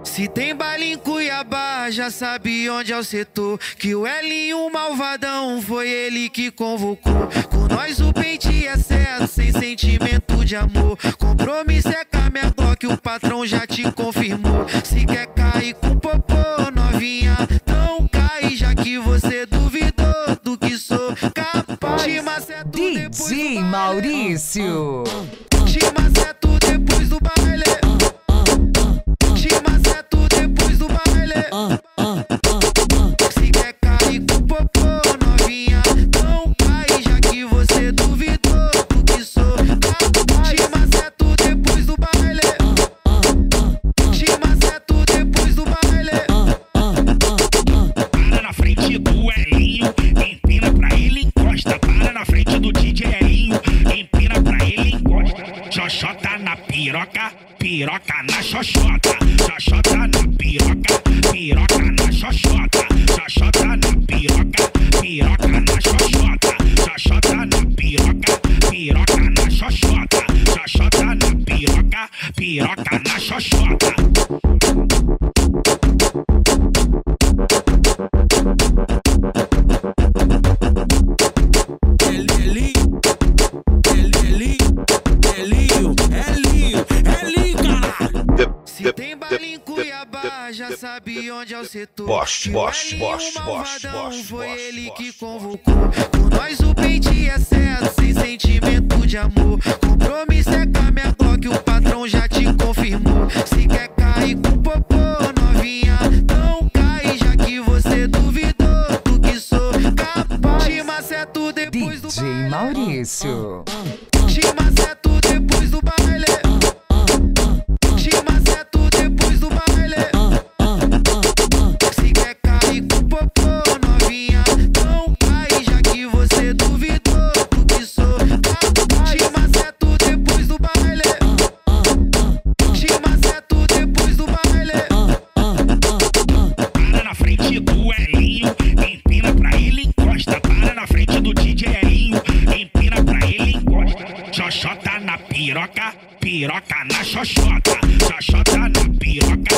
Se tem baile em Cuiabá, já sabe onde é o setor. Que o Elinho malvadão foi ele que convocou. Com nós o pente é certo, sem sentimento de amor. Compromisso é com a minha Glock, o patrão já te confirmou. Se quer cair com popô, novinha, não cai. Já que você duvidou do que sou capaz. Te maceto depois do DJ baile. Maurício. Te maceto depois do baile. Te maceto depois do baile. Se quer cair com popô, novinha, não cai. Já que você duvidou do que sou capaz. Te maceto depois do baile. Te maceto depois do baile. Para na frente do Elinho, empina pra ele, encosta. Para na frente do DJ Elinho, empina pra ele, encosta. Xoxota na piroca, piroca na xoxota. Xoxota na piroca, piroca na xoxota. Xoxota na piroca, piroca na xoxota. Xoxota na piroca, piroca na xoxota. Xoxota na piroca, piroca na xoxota. Se tem baile em Cuiabá, já sabe onde é o setor. Bosch, Que o Bosch, Elinho Bosch, Bosch, malvadão Bosch, foi Bosch, ele Bosch, que Bosch. convocou. Com nós o pente é certo, sem sentimento de amor. Compromisso é com a minha Glock, o patrão já te confirmou. Se quer cair com popô, novinha, não cai. Já que você duvidou do que sou capaz. Te maceto depois do DJ baile. Maurício. Te maceto depois do baile. Te maceto depois do baile. Se quer cair com popô, novinha, não cai. Já que você duvidou do que sou capaz. Te maceto depois do baile. Te maceto depois do baile. Para na frente do Elinho, empina pra ele, encosta. Para na frente do DJ Elinho, empina pra ele, encosta. Xoxota na piroca, piroca na xoxota. Xoxota na piroca,